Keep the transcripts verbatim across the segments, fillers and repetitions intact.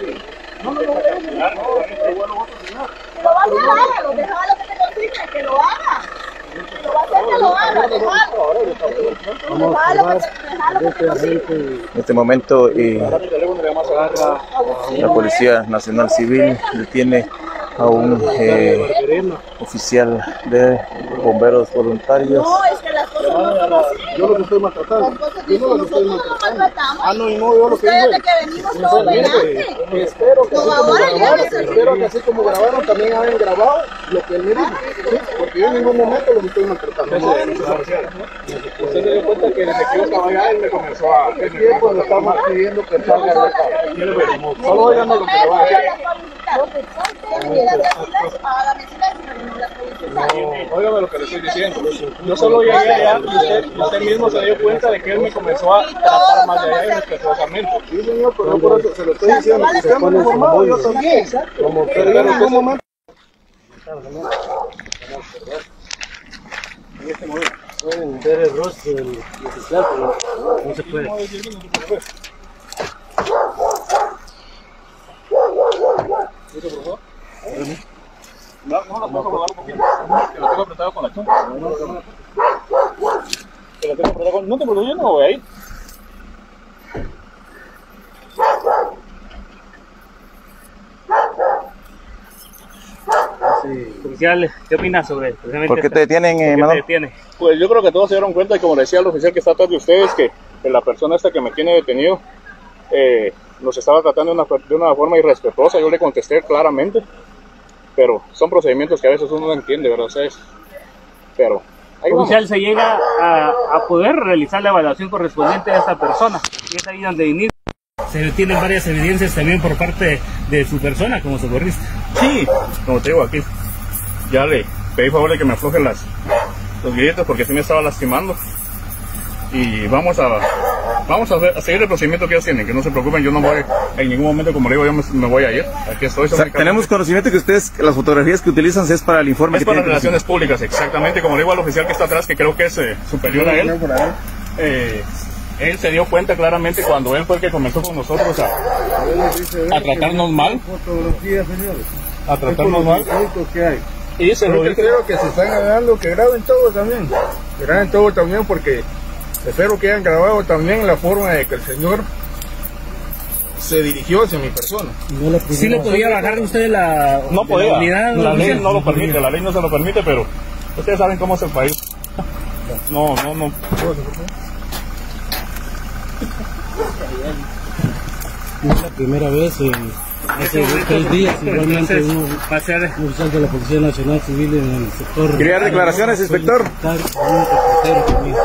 No, no, no, no, que lo va a hacer, hágalo, déjalo que te consigne, que lo haga. Que lo va a hacer, que lo haga, déjalo. En este momento eh, la Policía Nacional Civil detiene a un eh, oficial de bomberos voluntarios. No, es que las cosas no son así. Yo lo que estoy maltratando. Las cosas Yo no lo que estoy nosotros no lo maltratando. maltratamos. Ah, no, y no, yo lo que Ustedes digo de que venimos todos bailantes. espero que así Como como ahora ya grabaron, no se espero que así como grabaron también hayan grabado lo que él me dijo, ¿sí? Porque yo en ningún momento lo estoy maltratando. Usted se dio cuenta que desde que yo estaba allá él me comenzó a... El tiempo le estamos pidiendo que salga de acá. Solo óigame lo que le va a decir. No, óigame lo que le estoy diciendo. Yo solo llegué allá y usted, usted mismo se dio cuenta de que él me comenzó a tratar más de allá irrespetuosamente. Sí, señor, pero yo por eso se lo estoy diciendo. Si usted me informado, yo también. Como pero yo en ningún momento. En este momento. Pueden ver el rostro del oficial, pero no se puede. No, no lo puedo rodar un poquito. Que lo tengo apretado con la chompa. Que lo tengo apretado con... No te preocupes, yo no voy a ir. Sí. Oficial, ¿qué opinas sobre precisamente ¿Por qué esta- te detienen, eh, ¿por qué te Manuel? detiene? Pues yo creo que todos se dieron cuenta, y como le decía al oficial que está atrás de ustedes, que, que la persona esta que me tiene detenido eh, nos estaba tratando de una, de una forma irrespetuosa. Yo le contesté claramente, pero son procedimientos que a veces uno no entiende, ¿verdad? Ustedes, pero ahí vamos. Oficial, se llega a, a poder realizar la evaluación correspondiente a esta persona, y es ahí donde inicia. Se tienen varias evidencias también por parte de su persona como socorrista. Sí, como te digo aquí, ya le pedí favor de que me aflojen las, los grilletes porque sí me estaba lastimando. Y vamos a vamos a, ver, a seguir el procedimiento que ellos tienen, que no se preocupen, yo no voy en ningún momento, como le digo, yo me, me voy a ir. Aquí estoy. O sea, tenemos conocimiento que ustedes, las fotografías que utilizan es para el informe Es que para tienen. relaciones públicas, exactamente, como le digo al oficial que está atrás, que creo que es eh, superior a él. Eh, él se dio cuenta claramente cuando él fue el que comenzó con nosotros a, a tratarnos mal. Fotografías, señores. A tratarnos mal. que hay. Y se lo Yo dije. creo que se están grabando, que graben todo también. Que graben todo también porque espero que hayan grabado también la forma de que el señor se dirigió hacia mi persona. ¿Sí le podía bajar usted la, No de podía, la unidad? la ley oficial? no lo permite, la ley no se lo permite, pero ustedes saben cómo es el país. No, no, no. No es la primera vez, eh, hace tres días igualmente uno, va a ser un oficial de la Policía Nacional Civil en el sector. ¿Quería declaraciones, inspector? Un reportero también.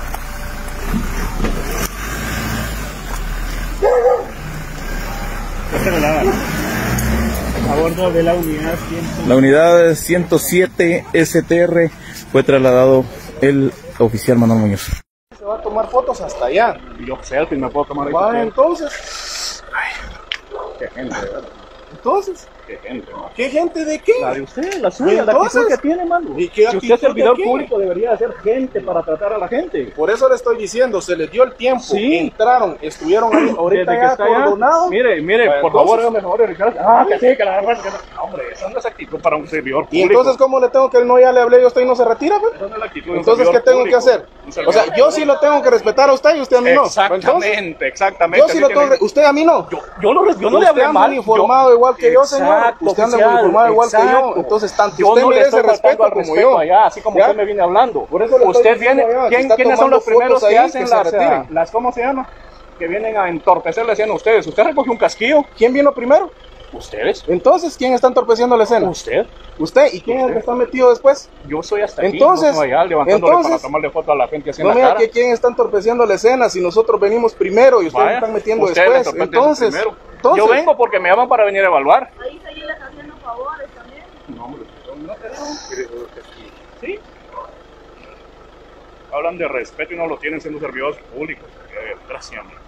A bordo de la unidad cien. La unidad ciento siete S T R fue trasladado el oficial Manuel Muñoz. Se va a tomar fotos hasta allá. Y yo selfie me puedo tomar ahí. Va, también. entonces. Qué gente, ¿verdad? Entonces. Qué gente, ¿no? ¿Qué gente de qué? La de usted, la suya, la Entonces, actitud que tiene, mano. ¿y qué Si usted actitud es servidor de qué? público, debería de ser gente para tratar a la gente. Por eso le estoy diciendo, se les dio el tiempo, Sí. entraron, estuvieron ahí, ahorita Desde que ya está allá, acordonados. mire, mire, Bueno, por favor, entonces- hágame favor de Ricardo. Ah, que sí, que la verdad, que no. Hombre, esa no es actitud para un servidor Y público. entonces, ¿cómo le tengo que no ya le hablé y usted no se retira? Pues? Esa no es la actitud de un Entonces, ¿qué servidor tengo que público. hacer? Un O servidor sea, yo sí lo tengo que respetar a usted y usted a mí no. Entonces, Exactamente, exactamente. yo sí así lo tengo tiene- que... Usted a mí no. Yo, yo, no, yo no le Usted hablé anda mal. uniformado yo- igual que yo, señor. Exacto, Usted anda oficial, uniformado igual que yo. exacto. Entonces, tanto Yo usted no me le dé estoy ese faltando respeto al como respeto yo. allá, así como ¿Ya? usted me viene hablando. Por eso le estoy Usted diciendo viene, allá, ¿quién- si está ¿quiénes son tomando los primeros fotos que ahí, hacen que se las, retiren. las, ¿cómo se llama? Que vienen a entorpecer, le decían a ustedes. ¿Usted recogió un casquillo? ¿Quién vino primero? ¿Ustedes? Entonces, ¿quién está entorpeciendo la escena? ¿Usted? ¿Usted? ¿Y quién es el que está metido después? Yo soy hasta aquí, Entonces, no allá, levantándole entonces- para tomarle foto a la gente así en No la mira cara. que quién está entorpeciendo la escena si nosotros venimos primero y ustedes Vaya, me están metiendo ustedes después. le entorpecen Entonces, primero. entonces, Yo vengo porque me llaman para venir a evaluar. Ahí seguirles haciendo favores también. No, hombre, no tenemos. Sí. Hablan de respeto y no lo tienen siendo servidores públicos. Qué desgracia, hombre.